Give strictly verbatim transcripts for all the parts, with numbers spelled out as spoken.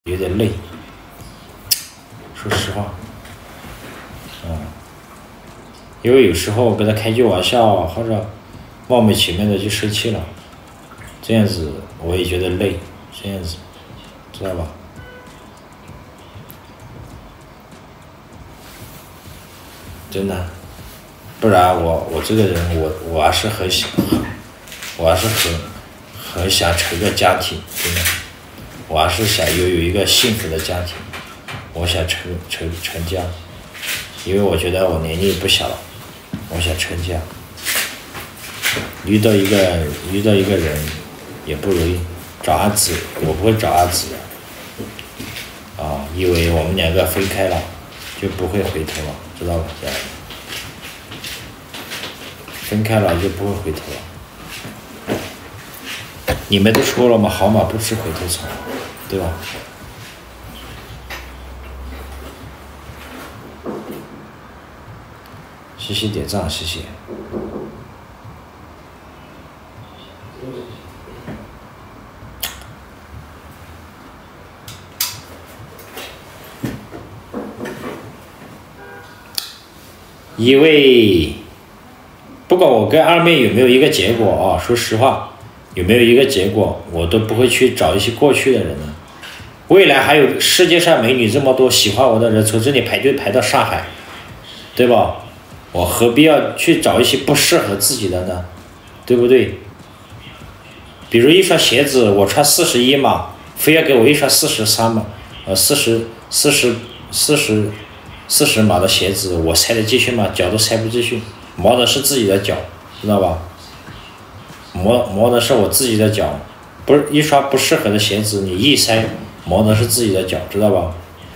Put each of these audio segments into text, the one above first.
有点累，说实话，嗯，因为有时候跟他开句玩笑，或者冒昧其面的就生气了，这样子我也觉得累，这样子，知道吧？真的，不然我我这个人我我还是很想，我还是很很想成个家庭，真的。我还是想拥有一个幸福的家庭，我想成成成家，因为我觉得我年龄不小了，我想成家。遇到一个遇到一个人也不容易，找阿紫我不会找阿紫的，啊，因为我们两个分开了就不会回头了，知道吧？分开了就不会回头了。你们都说了嘛，好马不吃回头草。对吧？谢谢点赞，谢谢。因为不管我跟二妹有没有一个结果啊，说实话，有没有一个结果，我都不会去找一些过去的人的。未来还有世界上美女这么多，喜欢我的人从这里排队排到上海，对吧？我何必要去找一些不适合自己的呢？对不对？比如一双鞋子，我穿四十一码，非要给我一双四十三码，呃，四十四十四十四十码的鞋子，我塞得进去吗？脚都塞不进去，磨的是自己的脚，知道吧？磨磨的是我自己的脚，不是一双不适合的鞋子，你一塞。磨的是自己的脚，知道吧？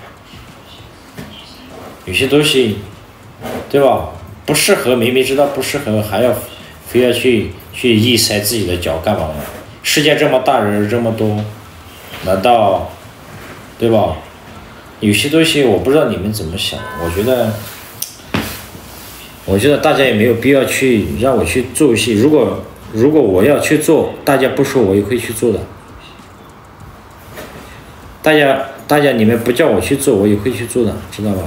有些东西，对吧？不适合，明明知道不适合，还要非要去去硬塞自己的脚干嘛呢？世界这么大，人这么多，难道，对吧？有些东西我不知道你们怎么想，我觉得，我觉得大家也没有必要去让我去做一些，如果如果我要去做，大家不说我也会去做的。大家，大家，你们不叫我去做，我也会去做的，知道吧？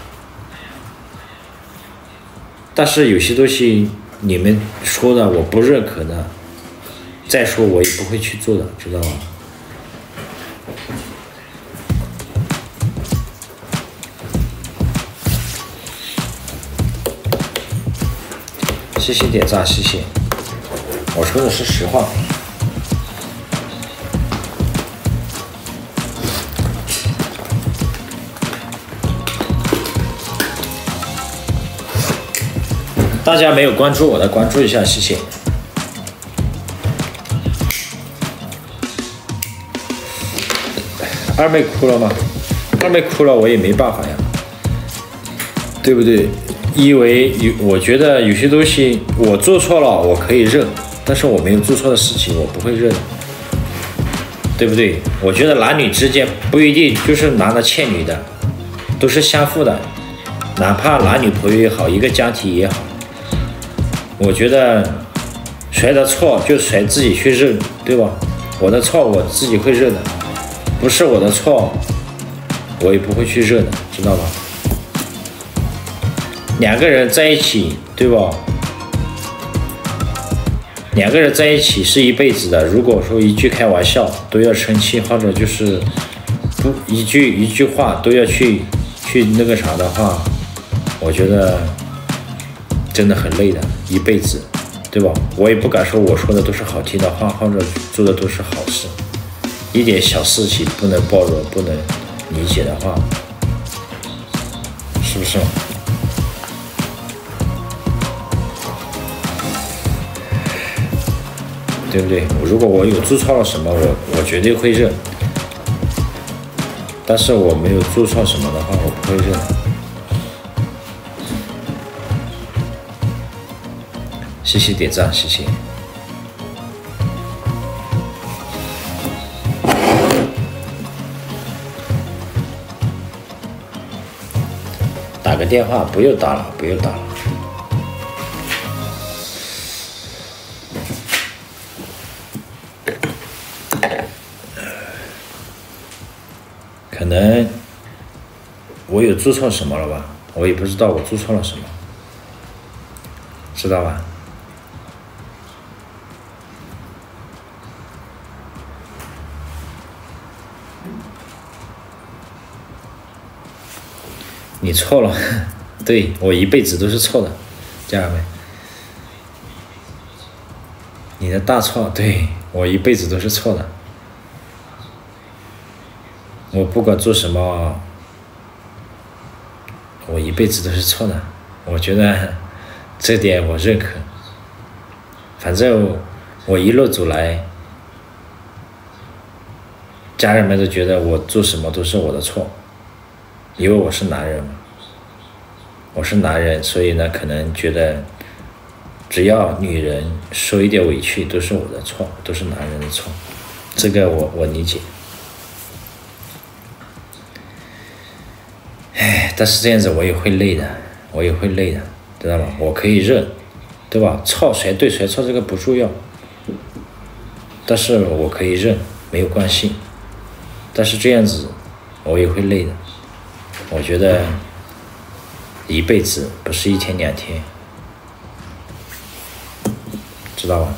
但是有些东西你们说的我不认可的，再说我也不会去做的，知道吧？谢谢点赞，谢谢。我说的是实话。大家没有关注我的，关注一下，谢谢。二妹哭了吗？二妹哭了，我也没办法呀，对不对？因为有，我觉得有些东西我做错了，我可以认，但是我没有做错的事情，我不会认，对不对？我觉得男女之间不一定就是男的欠女的，都是相互的，哪怕男女朋友也好，一个家庭也好。我觉得谁的错就谁自己去认，对吧？我的错我自己会认的，不是我的错我也不会去认的，知道吧？两个人在一起，对吧？两个人在一起是一辈子的，如果说一句开玩笑都要生气，或者就是不一句一句话都要去去那个啥的话，我觉得真的很累的，一辈子，对吧？我也不敢说我说的都是好听的话，或者做的都是好事，一点小事情不能包容、不能理解的话，是不是？对不对？如果我有做错了什么，我我绝对会认，但是我没有做错什么的话，我不会认。谢谢点赞，谢谢。打个电话，不用打了，不用打了。 可能我有做错什么了吧，我也不知道我做错了什么，知道吧？你错了，对，我一辈子都是错的，家人们。你的大错，对，我一辈子都是错的。我不管做什么，我一辈子都是错的。我觉得这点我认可。反正我一路走来，家人们都觉得我做什么都是我的错，因为我是男人嘛。我是男人，所以呢，可能觉得只要女人受一点委屈都是我的错，都是男人的错，这个我我理解。唉，但是这样子我也会累的，我也会累的，知道吧？我可以认，对吧？错谁对谁错这个不重要，但是我可以认，没有关系。但是这样子我也会累的，我觉得一辈子不是一天两天，知道吧？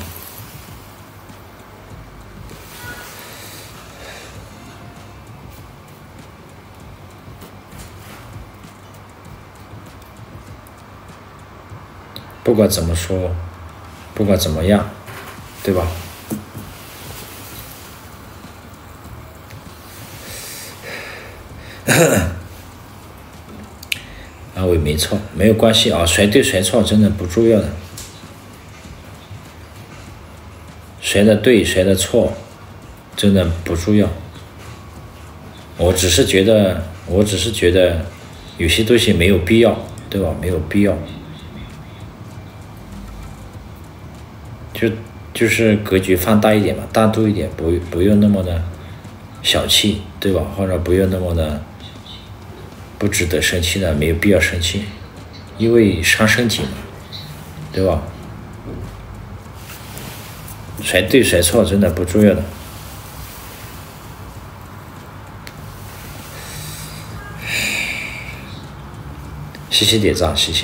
不管怎么说，不管怎么样，对吧？啊，我也没错，没有关系啊，谁对谁错真的不重要的，谁的对谁的错真的不重要。我只是觉得，我只是觉得有些东西没有必要，对吧？没有必要，就就是格局放大一点嘛，大度一点，不不用那么的小气，对吧？或者不用那么的不值得生气的，没有必要生气，因为伤身体嘛，对吧？谁对谁错真的不重要的。谢谢点赞，谢谢。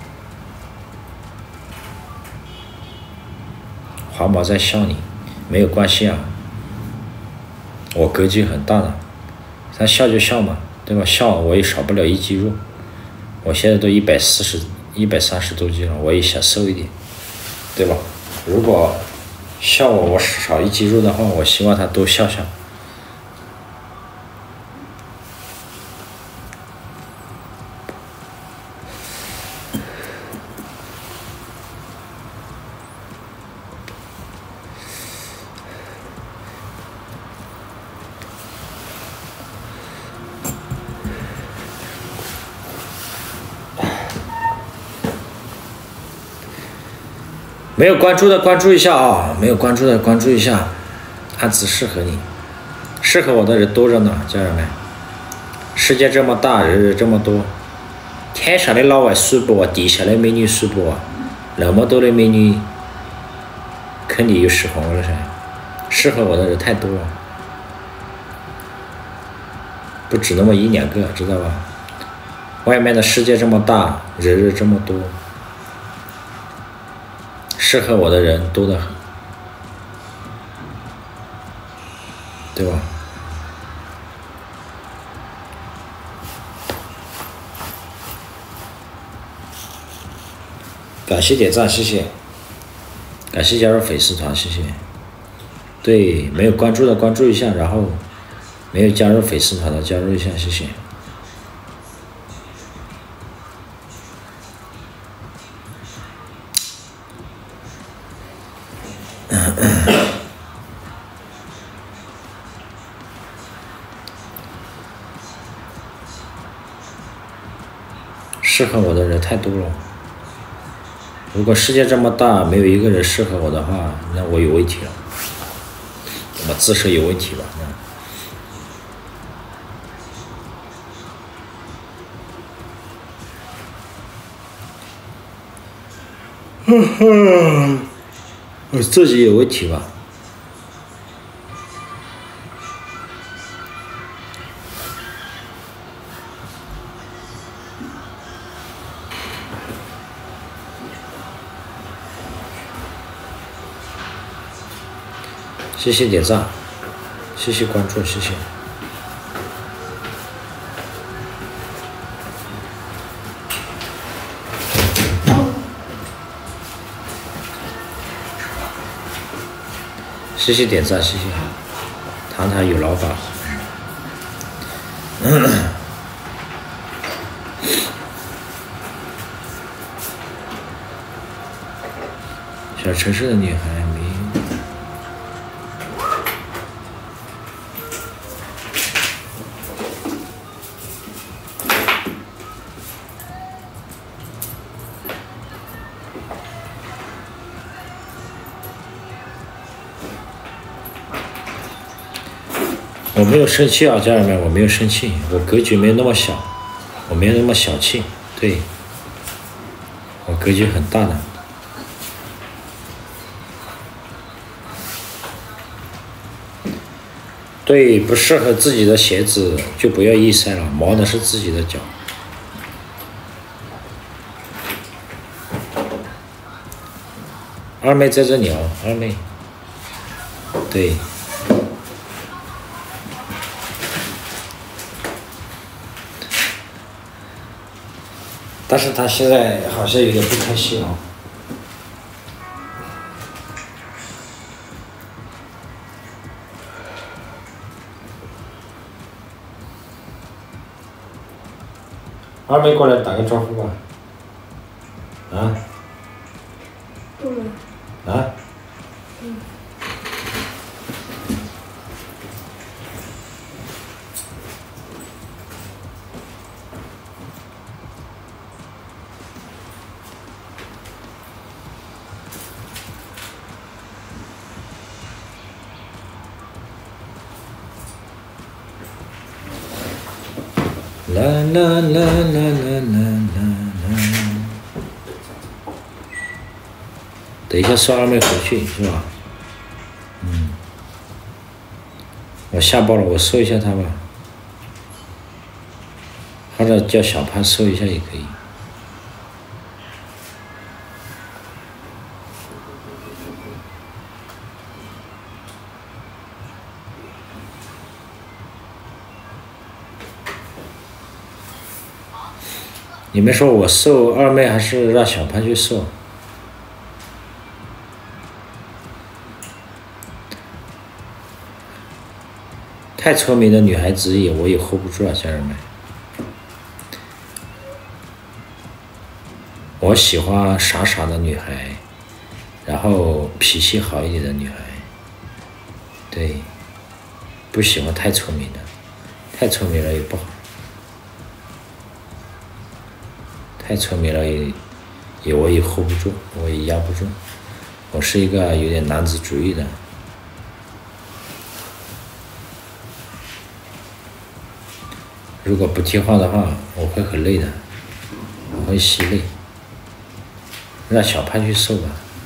黄毛在笑你，没有关系啊，我格局很大的，他笑就笑嘛，对吧？笑我也少不了一斤肉，我现在都一百四十、一百三十多斤了，我也想瘦一点，对吧？如果笑我我少一斤肉的话，我希望他多笑笑。没有关注的关注一下啊，没有关注的关注一下，案子适合你，适合我的人多着呢，家人们。世界这么大，人人这么多，天上的老外数不完，地下的美女数不完，那么多的美女，肯定有适合我的噻，适合我的人太多了，不止那么一两个，知道吧？外面的世界这么大，人人这么多。适合我的人多得很，对吧？感谢点赞，谢谢。感谢加入粉丝团，谢谢。对，没有关注的关注一下，然后没有加入粉丝团的加入一下，谢谢。适合我的人太多了，如果世界这么大，没有一个人适合我的话，那我有问题了，我自身有问题吧？那我自己有问题吧？ 谢谢点赞，谢谢关注，谢谢。谢谢点赞，谢谢。谈谈有老板。小城市的女孩没。我没有生气啊，家人们，我没有生气，我格局没有那么小，我没有那么小气，对，我格局很大的。对，不适合自己的鞋子就不要易塞了，磨的是自己的脚。二妹在这里哦，二妹，对。但是他现在好像有点不开心哦。二妹过来打个招呼吧。啊？嗯。啊？嗯。啦啦啦啦啦啦啦！等一下送二妹回去是吧？嗯，我下播了，我搜一下她吧，或者叫小潘搜一下也可以。你们说我搜二妹还是让小潘去搜？太聪明的女孩子也我也 hold 不住啊，家人们。我喜欢傻傻的女孩，然后脾气好一点的女孩。对，不喜欢太聪明的，太聪明了也不好。太聪明了也也我也 hold 不住，我也压不住。我是一个有点男子主义的。如果不替换的话，我会很累的，我会吸累。让小潘去搜吧。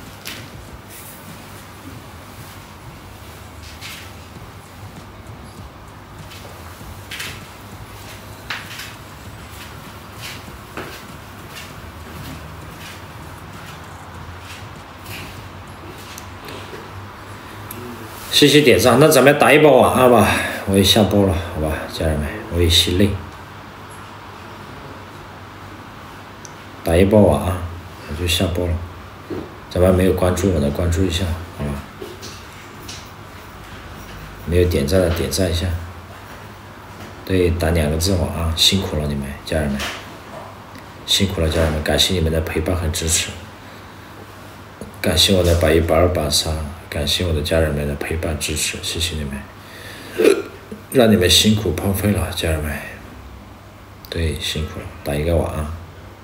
谢谢点赞，那咱们打一包晚安吧，我也下播了，好吧，家人们，我也心累，打一包晚安，我就下播了，咱们没有关注我的关注一下，好吧，没有点赞的点赞一下，对，打两个字晚安，辛苦了你们家人们，辛苦了家人们，感谢你们的陪伴和支持，感谢我的百一百二百三。感谢我的家人们的陪伴支持，谢谢你们，让你们辛苦泡费了，家人们，对，辛苦了，打一个晚安，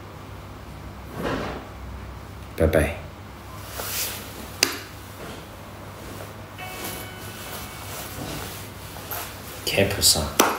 拜拜。天菩萨。